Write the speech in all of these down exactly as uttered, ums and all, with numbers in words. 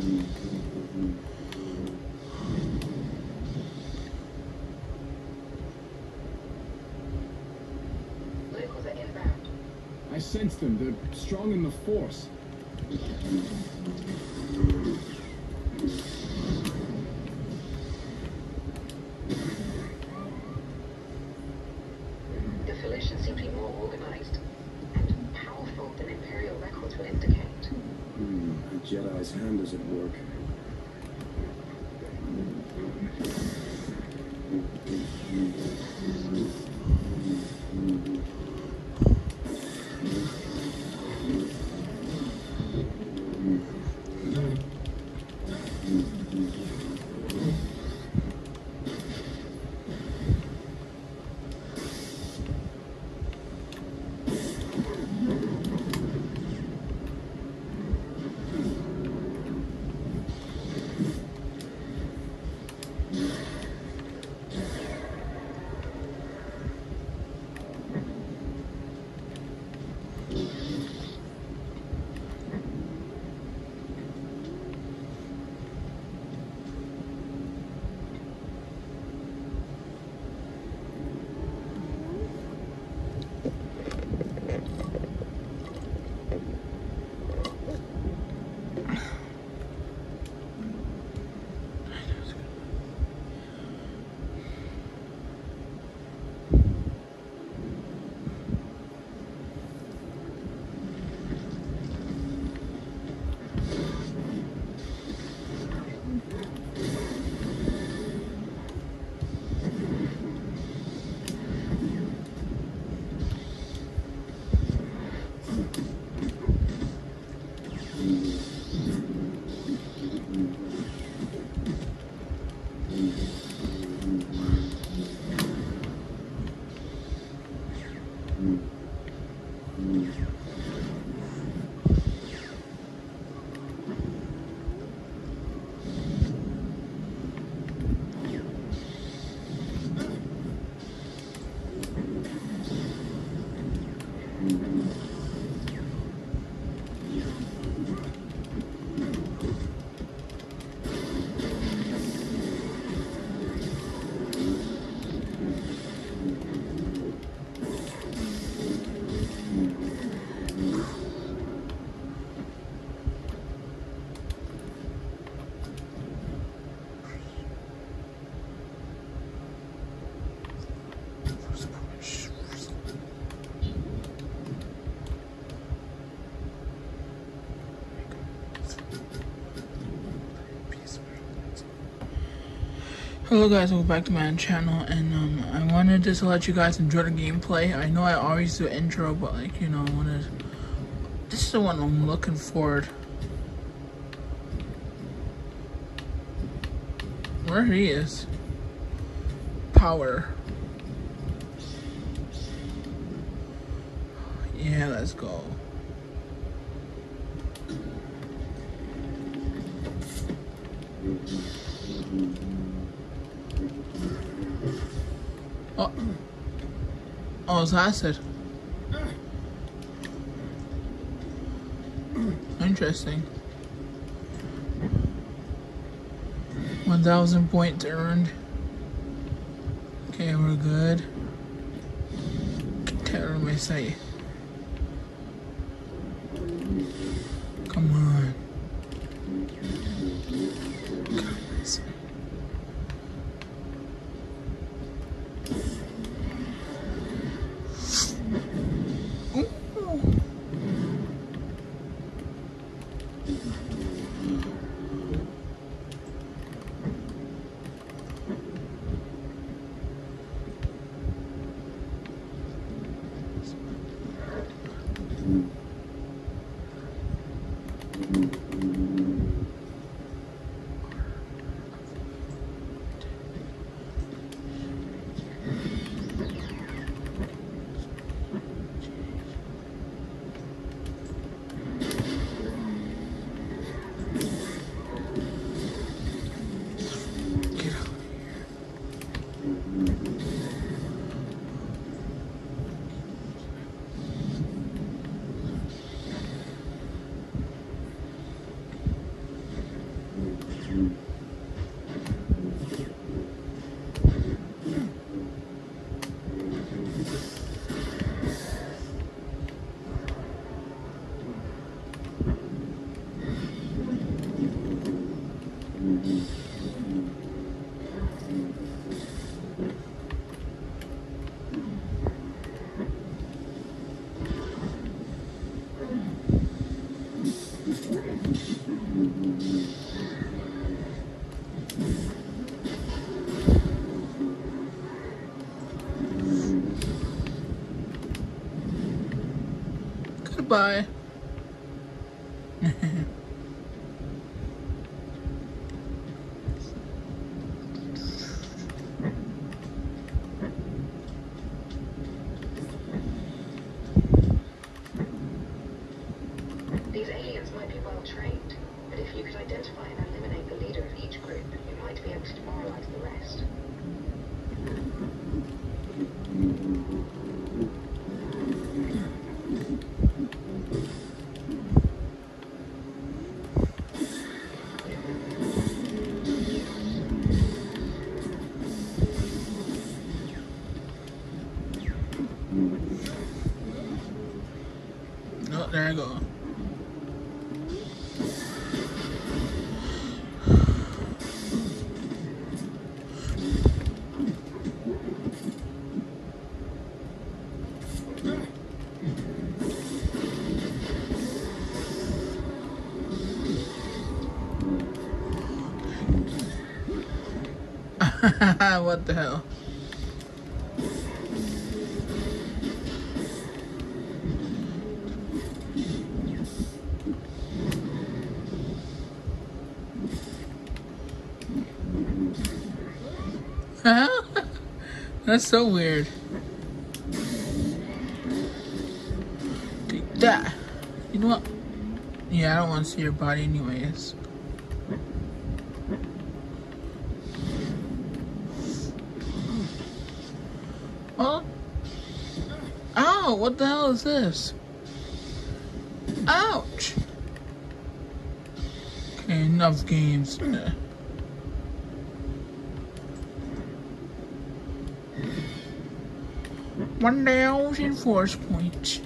Locals are inbound. I sense them. They're strong in the force. The Felicians seem to be more organized and powerful than Imperial records would indicate. Hmm, a Jedi's hand is at work. Hello guys, welcome back to my channel, and um, I wanted just to let you guys enjoy the gameplay. I know I always do intro, but like, you know, I wanted, this is the one I'm looking forward. Where he is. Power. Yeah, let's go. Oh, oh, it's acid. Interesting. one thousand points earned. Okay, we're good. What am I say? Come on. Guys. Goodbye. These aliens might be well trained, but if you could identify and eliminate the leader of each group, you might be able to demoralize the rest. Oh, there I go. What the hell? That's so weird. Take that. You know what? Yeah, I don't want to see your body anyways. Oh. Ow, what the hell is this? Ouch. Okay, enough games. One thousand force points.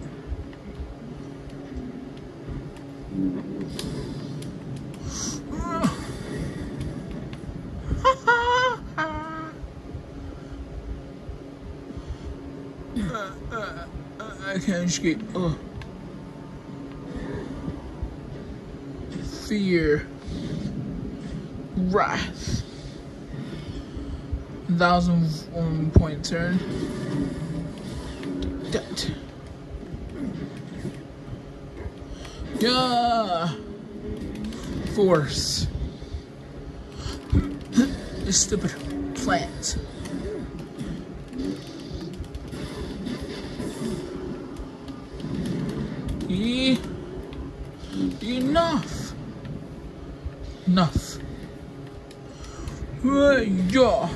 Uh, uh, uh, I can't escape. Oh. Fear. Wrath. Thousand um, point turn. That. Yeah. Force. This stupid plant. E Enough. Enough. Yeah.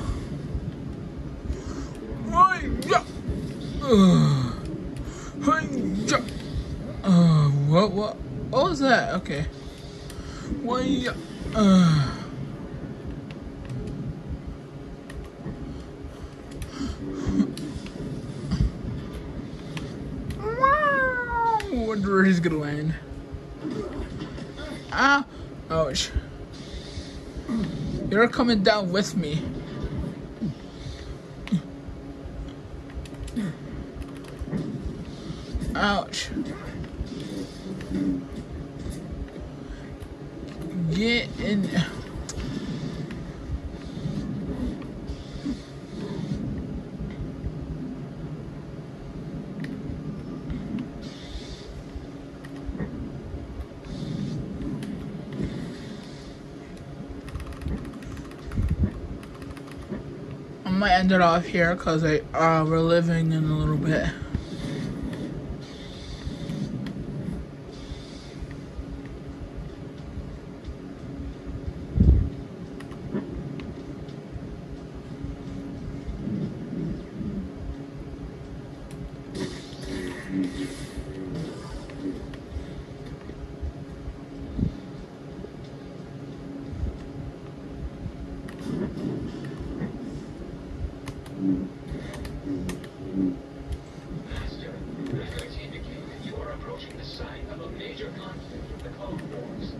Yeah. Uh, yeah. Uh, what? What? What was that? Okay. Why? Uh. I wonder where he's gonna land. Ah! Ouch. You're coming down with me. Ouch. Get in. I might end it off here because I uh, we're living in a little bit. major conflict of the Clone Wars.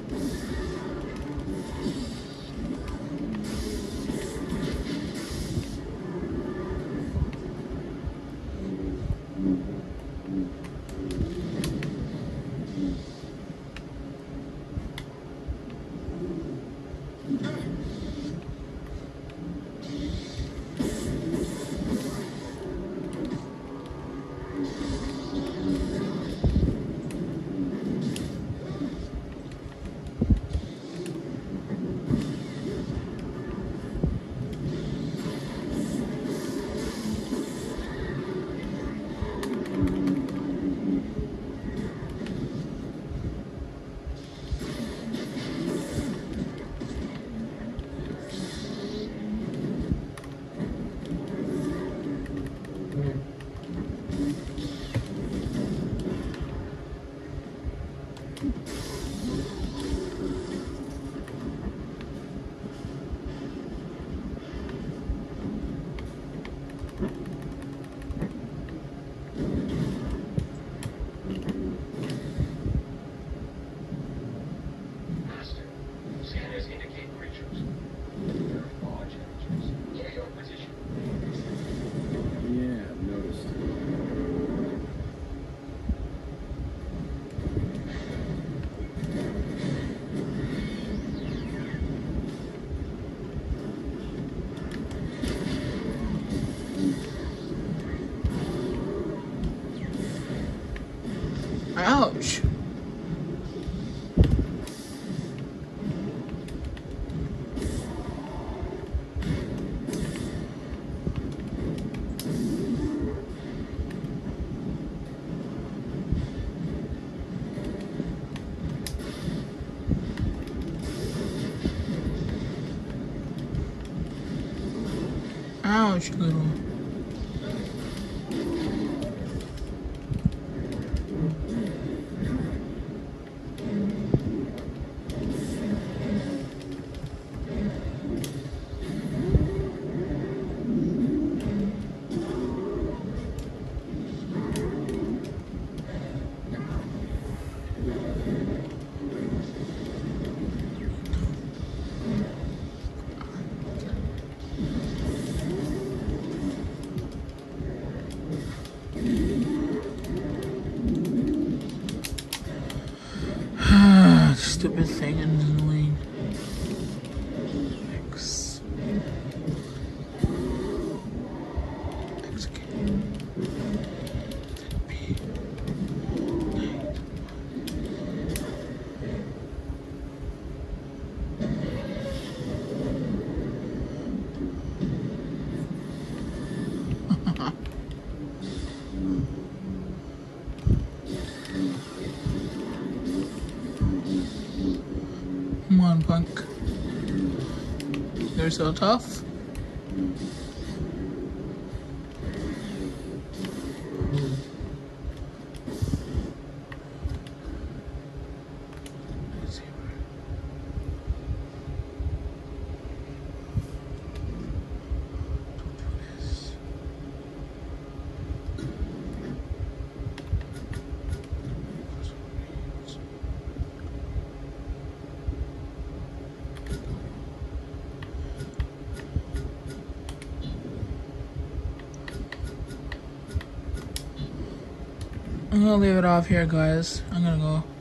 Master, scanners indicate creatures. They're large creatures. Near your position. Yeah, I've noticed. Ouch. Ouch, little. Stupid thing and annoying. X. Execute. B. Come on, punk. You're so tough. I'm gonna leave it off here, guys. I'm gonna go.